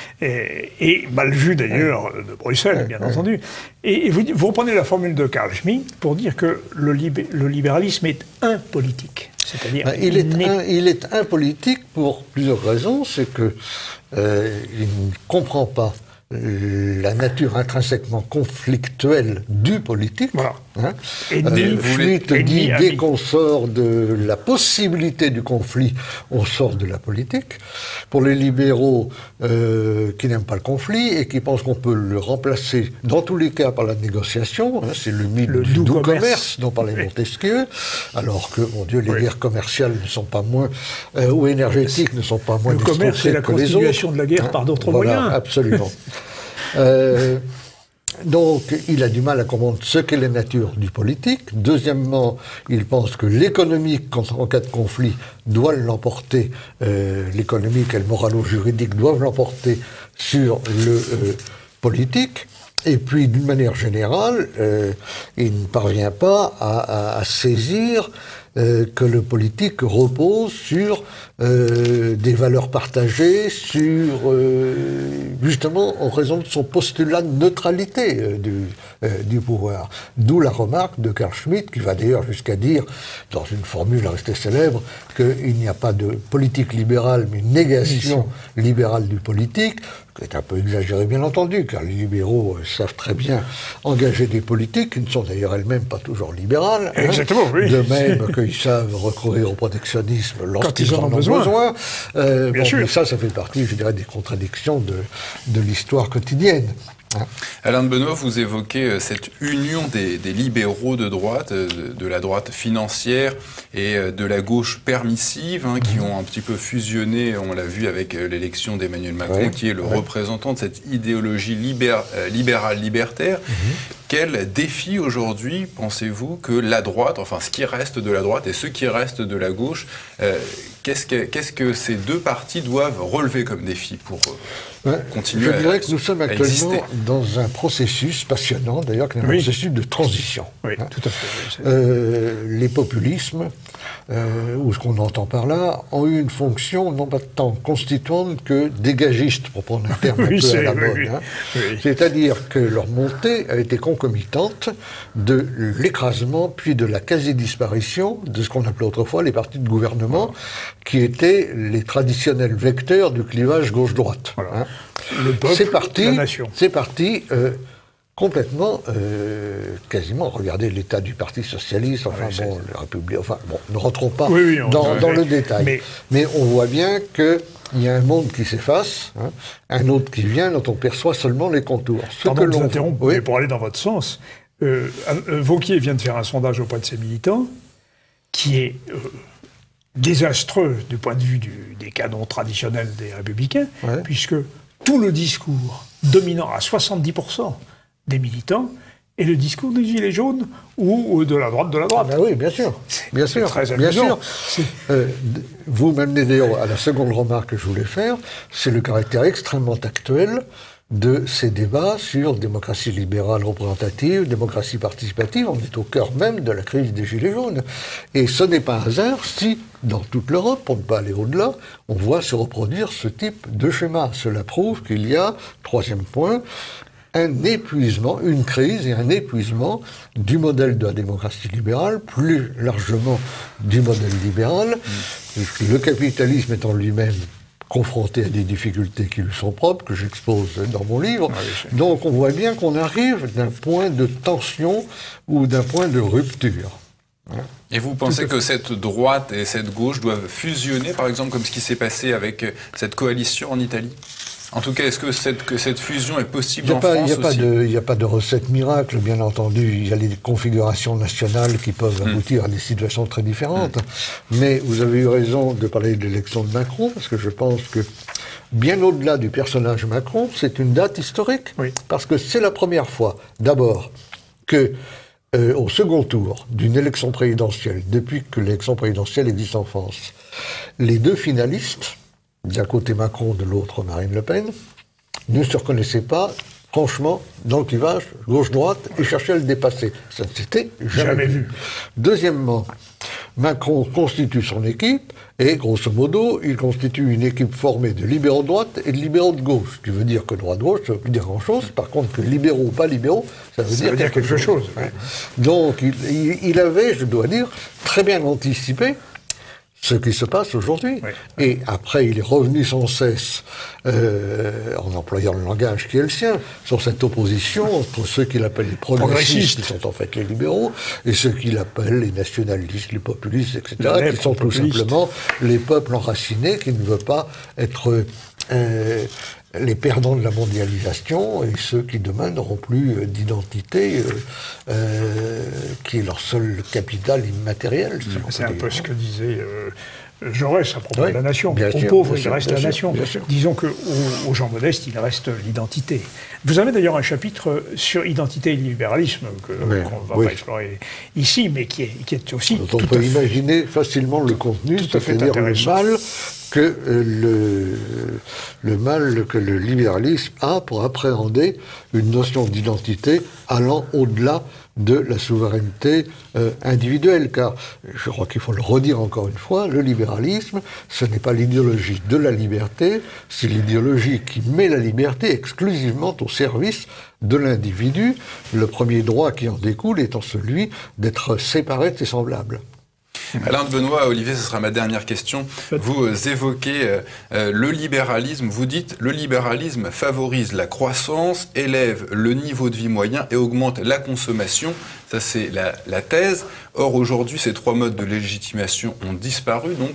Et mal vu d'ailleurs de Bruxelles, bien entendu. Et vous reprenez la formule de Carl Schmitt pour dire que le libéralisme est impolitique. C'est-à-dire il est impolitique pour plusieurs raisons. C'est que il ne comprend pas la nature intrinsèquement conflictuelle du politique. Voilà. Schmitt dit, dès qu'on sort de la possibilité du conflit, on sort de la politique. Pour les libéraux qui n'aiment pas le conflit et qui pensent qu'on peut le remplacer, dans tous les cas, par la négociation, c'est le mythe du doux commerce dont parlait Montesquieu, alors que, mon Dieu, les guerres commerciales ne sont pas moins, ou énergétiques ne sont pas moins destructrices que les autres. Le commerce, c'est la continuation de la guerre par d'autres moyens. Absolument. Donc, il a du mal à comprendre ce qu'est la nature du politique. Deuxièmement, il pense que l'économique, en cas de conflit, doit l'emporter, l'économique et le moralo-juridique doivent l'emporter sur le politique. Et puis, d'une manière générale, il ne parvient pas à saisir que le politique repose sur des valeurs partagées, sur justement en raison de son postulat de neutralité du pouvoir. D'où la remarque de Carl Schmitt, qui va d'ailleurs jusqu'à dire, dans une formule restée célèbre, qu'il n'y a pas de politique libérale, mais une négation libérale du politique, qui est un peu exagéré bien entendu, car les libéraux savent très bien engager des politiques, qui ne sont d'ailleurs elles-mêmes pas toujours libérales. Exactement, oui. De même qu'ils savent recourir au protectionnisme lorsqu'ils en ont besoin. Bien sûr. Mais ça fait partie, je dirais, des contradictions de l'histoire quotidienne. Alain de Benoist, vous évoquez cette union des libéraux de droite, de la droite financière et de la gauche permissive, qui ont un petit peu fusionné, on l'a vu avec l'élection d'Emmanuel Macron, qui est le représentant de cette idéologie libérale libertaire. Quel défi aujourd'hui pensez-vous que la droite, enfin ce qui reste de la droite et ce qui reste de la gauche, qu'est-ce que ces deux partis doivent relever comme défi pour continuer à exister? Je dirais que nous sommes actuellement dans un processus passionnant, d'ailleurs, qui est un processus de transition. Oui, tout à fait. Les populismes, ou ce qu'on entend par là, ont eu une fonction non pas tant constituante que dégagiste, pour prendre un terme un peu à la mode. C'est-à-dire que leur montée a été concomitante de l'écrasement, puis de la quasi-disparition de ce qu'on appelait autrefois les partis de gouvernement, qui étaient les traditionnels vecteurs du clivage gauche-droite. Voilà. Le peuple, la nation. C'est parti complètement, quasiment, regardez l'état du Parti Socialiste, le République, ne rentrons pas dans le détail. Mais on voit bien qu'il y a un monde qui s'efface, un autre qui vient, dont on perçoit seulement les contours. Pardon de vous interrompre, mais pour aller dans votre sens, Wauquiez vient de faire un sondage auprès de ses militants, qui est désastreux du point de vue des canons traditionnels des Républicains, puisque tout le discours dominant à 70% des militants et le discours des Gilets jaunes ou de la droite de la droite. Ah ben oui, bien sûr. Bien sûr. Très bien amusant. sûr. Vous m'amenez d'ailleurs à la seconde remarque que je voulais faire, c'est le caractère extrêmement actuel de ces débats sur démocratie libérale représentative, démocratie participative. On est au cœur même de la crise des Gilets jaunes. Et ce n'est pas un hasard si, dans toute l'Europe, pour ne pas aller au-delà, on voit se reproduire ce type de schéma. Cela prouve qu'il y a, troisième point, un épuisement, une crise et un épuisement du modèle de la démocratie libérale, plus largement du modèle libéral, le capitalisme étant lui-même confronté à des difficultés qui lui sont propres, que j'expose dans mon livre. Donc on voit bien qu'on arrive d'un point de tension ou d'un point de rupture. Et vous pensez que cette droite et cette gauche doivent fusionner, par exemple, comme ce qui s'est passé avec cette coalition en Italie ? En tout cas, est-ce que cette fusion est possible en France aussi ? Il n'y a pas de recette miracle, bien entendu. Il y a les configurations nationales qui peuvent aboutir à des situations très différentes. Mais vous avez eu raison de parler de l'élection de Macron, parce que je pense que, bien au-delà du personnage Macron, c'est une date historique. Oui. Parce que c'est la première fois, d'abord, que au second tour d'une élection présidentielle, depuis que l'élection présidentielle existe en France, les deux finalistes, d'un côté Macron, de l'autre Marine Le Pen, ne se reconnaissaient pas, franchement, dans le clivage gauche-droite et cherchaient à le dépasser. Ça ne s'était jamais vu. Deuxièmement, Macron constitue son équipe et, grosso modo, il constitue une équipe formée de libéraux de droite et de libéraux de gauche. Ce qui veut dire que droite-gauche, ça ne veut plus dire grand-chose. Par contre, que libéraux ou pas libéraux, ça veut dire quelque chose. Ouais. Donc, il avait, je dois dire, très bien anticipé ce qui se passe aujourd'hui. Oui. Et après, il est revenu sans cesse, en employant le langage qui est le sien, sur cette opposition entre ceux qu'il appelle les progressistes, qui sont en fait les libéraux, et ceux qu'il appelle les nationalistes, les populistes, etc., qui sont tout simplement les peuples enracinés qui ne veulent pas être les perdants de la mondialisation et ceux qui demain n'auront plus d'identité qui est leur seul capital immatériel. C'est un peu ce que disait Jaurès à propos de la nation. Aux pauvres, il reste la nation. Disons qu'aux gens modestes, il reste l'identité. Vous avez d'ailleurs un chapitre sur identité et libéralisme qu'on ne va pas explorer ici, mais qui est aussi... On peut imaginer facilement le contenu, c'est-à-dire le mal que le libéralisme a pour appréhender une notion d'identité allant au-delà de la souveraineté individuelle. Car, je crois qu'il faut le redire encore une fois, le libéralisme, ce n'est pas l'idéologie de la liberté, c'est l'idéologie qui met la liberté exclusivement au service de l'individu, le premier droit qui en découle étant celui d'être séparé de ses semblables. Alain de Benoît, Olivier, ce sera ma dernière question. Vous évoquez le libéralisme, vous dites le libéralisme favorise la croissance, élève le niveau de vie moyen et augmente la consommation. Ça, c'est la thèse. Or, aujourd'hui, ces trois modes de légitimation ont disparu. Donc,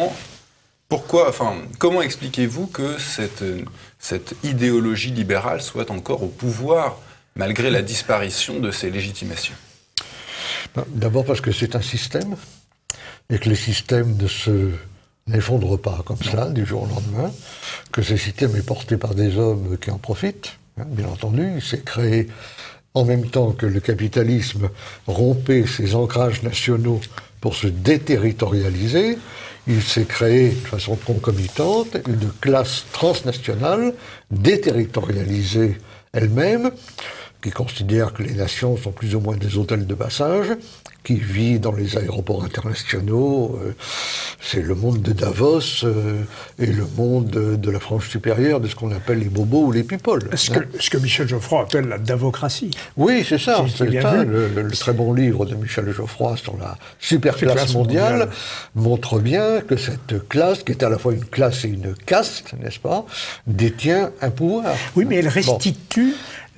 comment expliquez-vous que cette idéologie libérale soit encore au pouvoir malgré la disparition de ces légitimations ? D'abord parce que c'est un système. Et que les systèmes n'effondrent pas comme ça, du jour au lendemain, que ce système est porté par des hommes qui en profitent, bien entendu. Il s'est créé en même temps que le capitalisme rompait ses ancrages nationaux pour se déterritorialiser. Il s'est créé de façon concomitante une classe transnationale déterritorialisée elle-même, qui considère que les nations sont plus ou moins des hôtels de passage, qui vit dans les aéroports internationaux. C'est le monde de Davos et le monde de la frange supérieure de ce qu'on appelle les bobos ou les people. Ce que Michel Geoffroy appelle la davocratie. Oui, c'est ça. Le très bon livre de Michel Geoffroy sur la superclasse mondiale montre bien que cette classe, qui est à la fois une classe et une caste, n'est-ce pas, détient un pouvoir. Oui, mais elle restitue...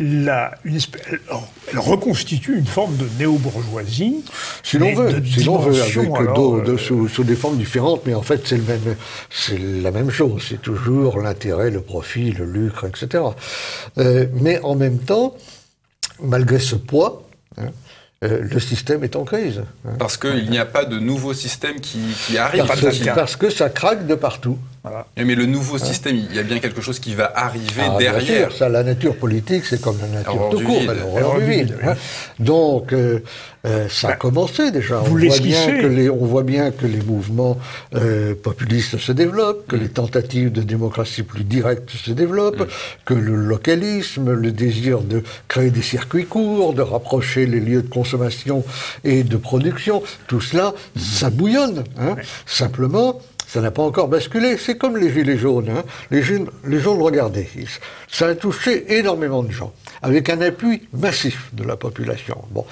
Elle reconstitue une forme de néo-bourgeoisie. Si l'on veut, avec sous des formes différentes, mais en fait c'est la même chose. C'est toujours l'intérêt, le profit, le lucre, etc. Mais en même temps, malgré ce poids, le système est en crise. Parce qu'il n'y a pas de nouveau système qui arrive. Parce que ça craque de partout. Voilà. Mais le nouveau système, il y a bien quelque chose qui va arriver Bien derrière. sûr, ça, la nature politique, c'est comme la nature tout court, L'horreur du vide, hein. Donc, ça a commencé déjà. Vous l'esquissez. On voit bien que les mouvements populistes se développent, que les tentatives de démocratie plus directe se développent, que le localisme, le désir de créer des circuits courts, de rapprocher les lieux de consommation et de production, tout cela, ça bouillonne. Hein. Simplement, ça n'a pas encore basculé. C'est comme les Gilets jaunes. Hein. Les jaunes, regardez, ça a touché énormément de gens, avec un appui massif de la population. Bon.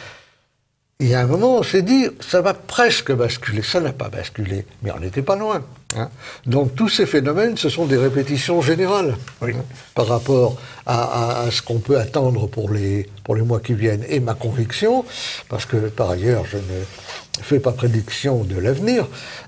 Et à un moment, on s'est dit, ça va presque basculer. Ça n'a pas basculé, mais on n'était pas loin. Hein. Donc tous ces phénomènes, ce sont des répétitions générales par rapport à ce qu'on peut attendre pour les mois qui viennent. Et ma conviction, parce que par ailleurs, je ne fais pas prédiction de l'avenir,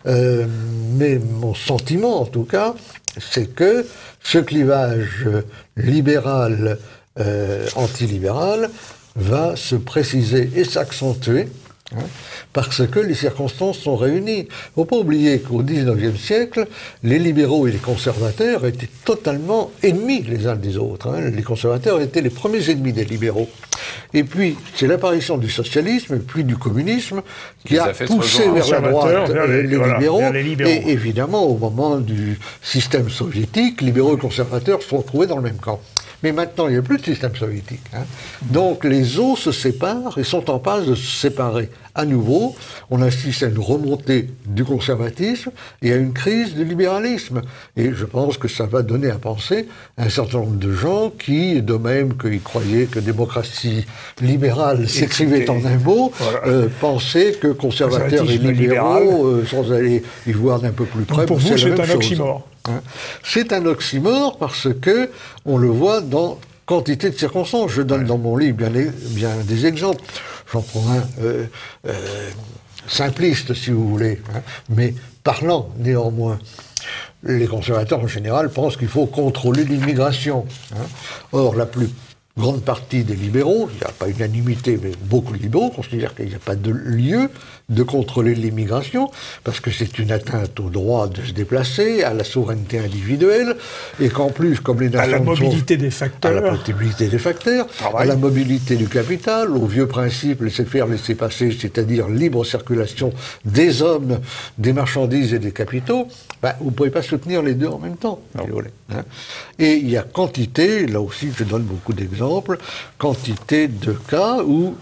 mais mon sentiment en tout cas, c'est que ce clivage libéral, antilibéral, va se préciser et s'accentuer, hein, parce que les circonstances sont réunies. Il ne faut pas oublier qu'au XIXe siècle, les libéraux et les conservateurs étaient totalement ennemis les uns des autres. Hein. Les conservateurs étaient les premiers ennemis des libéraux. Et puis, c'est l'apparition du socialisme, puis du communisme, qui a poussé vers la droite les libéraux. Et évidemment, au moment du système soviétique, libéraux et conservateurs se sont retrouvés dans le même camp. Mais maintenant, il n'y a plus de système soviétique. Hein. Donc les eaux se séparent et sont en passe de se séparer à nouveau. On assiste à une remontée du conservatisme et à une crise du libéralisme. Et je pense que ça va donner à penser à un certain nombre de gens qui, de même qu'ils croyaient que démocratie libérale s'écrivait en un mot, pensaient que conservateurs et libéraux, sans aller y voir d'un peu plus près, pour vous, c'est un oxymore. Hein. C'est un oxymore parce que on le voit dans quantité de circonstances. Je donne dans mon livre bien des exemples. J'en prends un simpliste, si vous voulez, hein, mais parlant néanmoins. Les conservateurs, en général, pensent qu'il faut contrôler l'immigration. Hein. Or, la plus grande partie des libéraux, il n'y a pas unanimité, mais beaucoup de libéraux considèrent qu'il n'y a pas de lieu de contrôler l'immigration, parce que c'est une atteinte au droit de se déplacer, à la souveraineté individuelle, et qu'en plus, comme les nations... À la mobilité des facteurs. À la mobilité des facteurs, à la mobilité du capital, au vieux principe laisser-faire, laisser-passer, c'est-à-dire libre circulation des hommes, des marchandises et des capitaux, ben, vous ne pouvez pas soutenir les deux en même temps, si vous voulez, hein. Et il y a quantité, là aussi je donne beaucoup d'exemples, quantité de cas où...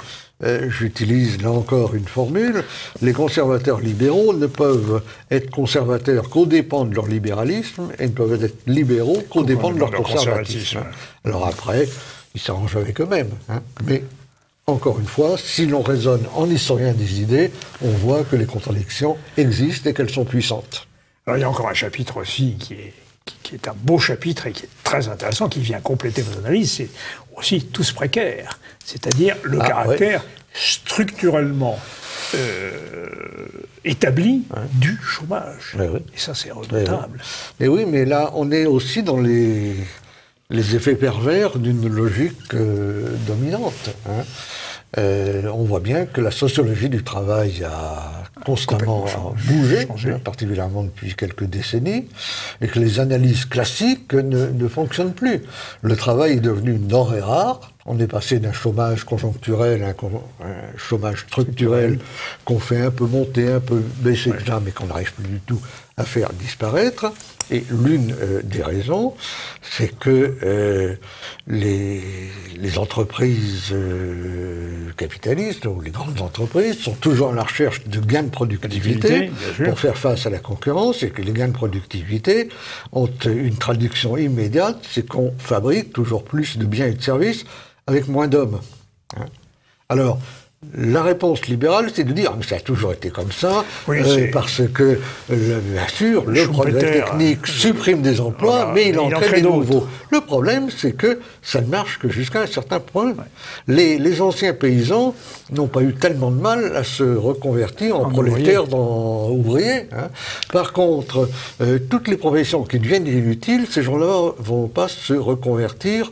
j'utilise là encore une formule, les conservateurs libéraux ne peuvent être conservateurs qu'aux dépens de leur libéralisme et ne peuvent être libéraux qu'aux dépens de leur conservatisme. Alors après, ils s'arrangent avec eux-mêmes. Hein. Mais, encore une fois, si l'on raisonne en historien des idées, on voit que les contradictions existent et qu'elles sont puissantes. Alors il y a encore un chapitre aussi qui est un beau chapitre et qui est très intéressant, qui vient compléter vos analyses, c'est aussi tous précaires, c'est-à-dire le caractère structurellement établi du chômage. Et ça, c'est redoutable. Et oui, mais là, on est aussi dans les effets pervers d'une logique dominante. Hein. On voit bien que la sociologie du travail a constamment bougé, particulièrement depuis quelques décennies, et que les analyses classiques ne fonctionnent plus. Le travail est devenu une denrée rare. On est passé d'un chômage conjoncturel à un chômage structurel qu'on fait un peu monter, un peu baisser, mais qu'on n'arrive plus du tout à faire disparaître. Et l'une des raisons, c'est que les entreprises capitalistes, ou les grandes entreprises, sont toujours à la recherche de gains de productivité pour faire face à la concurrence, et que les gains de productivité ont une traduction immédiate, c'est qu'on fabrique toujours plus de biens et de services avec moins d'hommes. Hein. Alors, la réponse libérale, c'est de dire mais ça a toujours été comme ça, parce que, bien sûr, le progrès technique supprime des emplois, mais il en crée des nouveaux. Le problème, c'est que ça ne marche que jusqu'à un certain point. Les anciens paysans n'ont pas eu tellement de mal à se reconvertir en prolétaires, en ouvriers. Hein. Par contre, toutes les professions qui deviennent inutiles, ces gens-là ne vont pas se reconvertir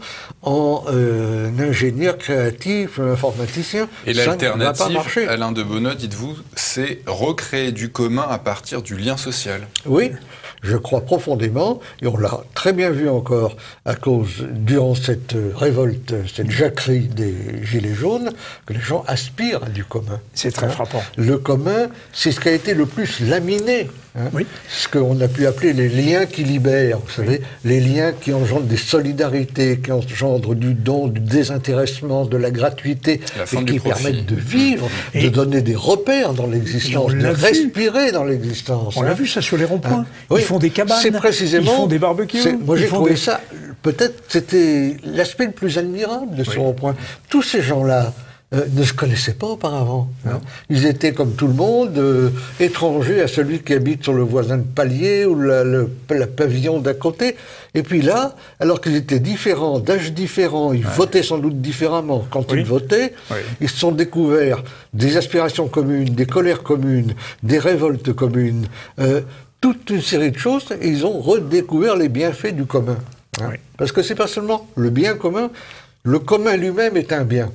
en ingénieur créatif, informaticien. Et ça ne va pas l'alternative, marcher. Alain de Benoît, dites-vous, c'est recréer du commun à partir du lien social. Oui, je crois profondément, et on l'a très bien vu encore durant cette révolte, cette jacquerie des Gilets jaunes, que les gens aspirent à du commun. C'est très frappant. Le commun, c'est ce qui a été le plus laminé. Oui. Ce qu'on a pu appeler les liens qui libèrent, vous savez, les liens qui engendrent des solidarités, qui engendrent du don, du désintéressement, de la gratuité, et qui permettent de vivre, de donner des repères dans l'existence, de respirer dans l'existence. On l'a vu ça sur les ronds-points. Oui. Ils font des cabanes, C'est précisément, ils font des barbecues. Moi j'ai trouvé ça, peut-être c'était l'aspect le plus admirable de ce rond-point. Tous ces gens-là ne se connaissaient pas auparavant. Ils étaient comme tout le monde, étrangers à celui qui habite sur le voisin de palier ou la pavillon d'à côté. Et puis là, alors qu'ils étaient différents, d'âge différents, ils votaient sans doute différemment. Quand ils votaient, ils se sont découverts des aspirations communes, des colères communes, des révoltes communes, toute une série de choses, et ils ont redécouvert les bienfaits du commun. Parce que c'est pas seulement le bien commun, le commun lui-même est un bien.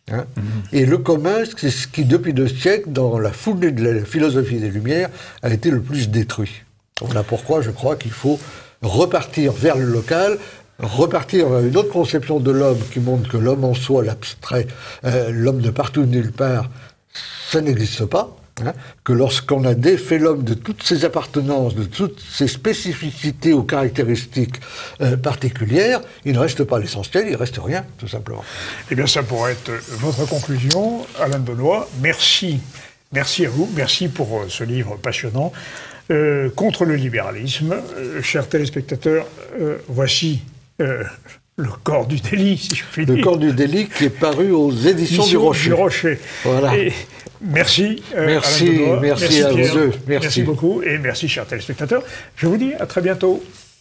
Et le commun, c'est ce qui, depuis 2 siècles, dans la foulée de la philosophie des Lumières, a été le plus détruit. Voilà pourquoi je crois qu'il faut repartir vers le local, repartir vers une autre conception de l'homme qui montre que l'homme en soi, l'abstrait, l'homme de partout, nulle part, ça n'existe pas. Que lorsqu'on a défait l'homme de toutes ses appartenances, de toutes ses spécificités ou caractéristiques particulières, il ne reste pas l'essentiel, il ne reste rien, tout simplement. Eh bien, ça pourrait être votre conclusion, Alain de Benoît. Merci. Merci à vous. Merci pour ce livre passionnant. Contre le libéralisme. Chers téléspectateurs, voici le corps du délit, si je puis dire. Le corps du délit qui est paru aux éditions du Rocher. Voilà. Et merci, merci, Alain de Benoît. merci à Pierre. vous deux. Merci beaucoup et merci, chers téléspectateurs. Je vous dis à très bientôt.